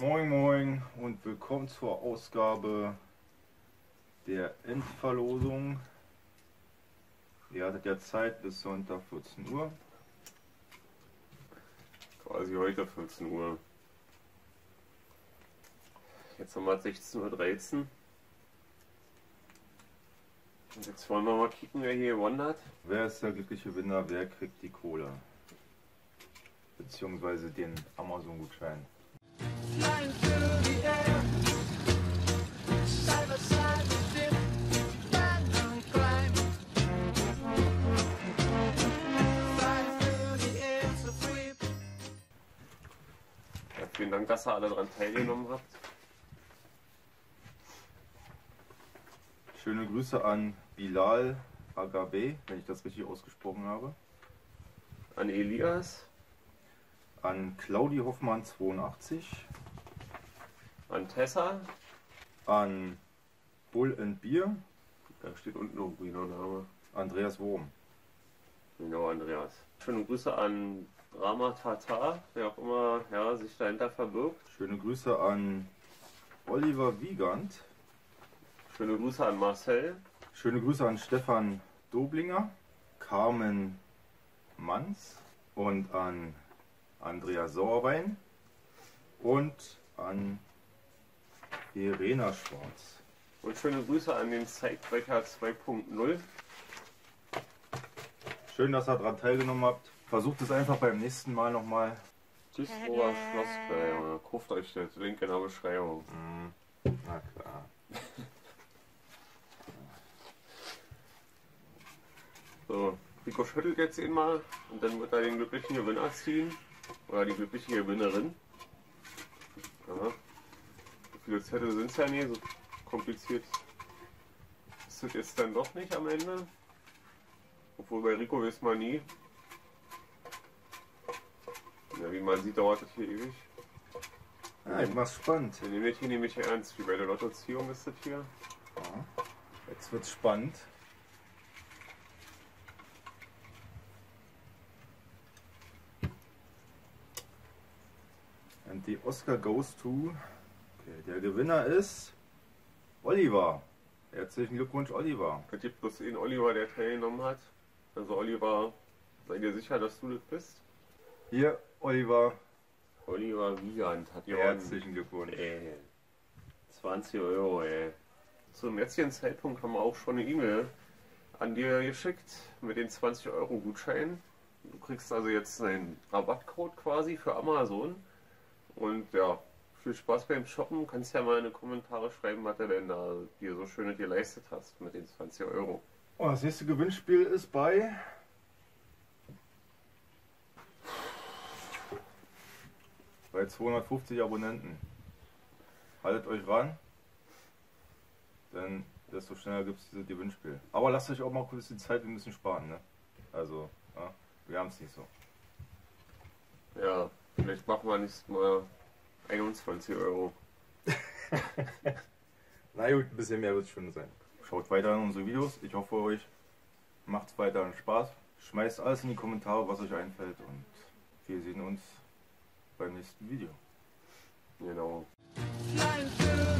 Moin Moin und willkommen zur Ausgabe der Endverlosung. Ihr hattet ja Zeit bis Sonntag 14 Uhr. Quasi heute 14 Uhr. Jetzt haben wir 16:13 Uhr. Und jetzt wollen wir mal kicken, wer hier gewonnen hat. Wer ist der glückliche Gewinner? Wer kriegt die Kohle? Beziehungsweise den Amazon-Gutschein. Flying through the air, side by side with him, random climb. Flying through the air so free. Ja, vielen Dank, dass ihr alle daran teilgenommen habt. Schöne Grüße an Bilal Agabe, wenn ich das richtig ausgesprochen habe. An Elias, An Claudi Hoffmann 82. an Tessa, An Bull and Bier. da steht unten irgendwo noch ein Name. Andreas Wurm. Genau, Andreas. Schöne Grüße an Rama Tata, wer auch immer ja, sich dahinter verbirgt. Schöne Grüße an Oliver Wiegand. Schöne Grüße an Marcel, Schöne Grüße an Stefan Doblinger, Carmen Manz und an Andreas Sauerwein und an Verena Schwarz. und schöne Grüße an den Zeitbrecher 2.0. Schön, dass ihr daran teilgenommen habt. Versucht es einfach beim nächsten Mal nochmal. Duisburger Schlossberg. Kauft euch das Link in der Beschreibung. Na klar. So, Rico schüttelt jetzt ihn mal und dann wird er den glücklichen Gewinner ziehen. Oder die glückliche Gewinnerin. Ja. So viele Zettel sind es ja nie, so kompliziert ist das jetzt dann doch nicht am Ende. Obwohl bei Rico weiß man nie. Ja, wie man sieht, dauert das hier ewig. Ja, ich mach's spannend. Wir nehmen das hier nämlich ernst, wie bei der Lottoziehung ist das hier. Ja. Jetzt wird's spannend. Und die Oscar goes to. Okay, der Gewinner ist Oliver. Herzlichen Glückwunsch, Oliver. Es gibt bloß einen Oliver, der teilgenommen hat. Also Oliver, sei dir sicher, dass du das bist. Hier, Oliver. Oliver Wiegand hat gewonnen. Herzlichen Glückwunsch. 20 Euro, ey. Zum jetzigen Zeitpunkt haben wir auch schon eine E-Mail an dir geschickt mit den 20 Euro Gutschein. Du kriegst also jetzt einen Rabattcode quasi für Amazon. Und ja, viel Spaß beim Shoppen. Kannst ja mal in die Kommentare schreiben, was du denn da dir so schön geleistet hast mit den 20 Euro. Oh, das nächste Gewinnspiel ist bei bei 250 Abonnenten. Haltet euch ran, denn desto schneller gibt es dieses Gewinnspiel. Aber lasst euch auch mal kurz die Zeit, wir müssen sparen, ne? Also, ja, wir haben es nicht so. Ja, vielleicht machen wir nächstes Mal 21 Euro. Na gut, ein bisschen mehr wird es schon sein. Schaut weiter in unsere Videos. Ich hoffe, euch macht weiter Spaß. Schmeißt alles in die Kommentare, was euch einfällt. Und wir sehen uns beim nächsten Video. Genau. Flying through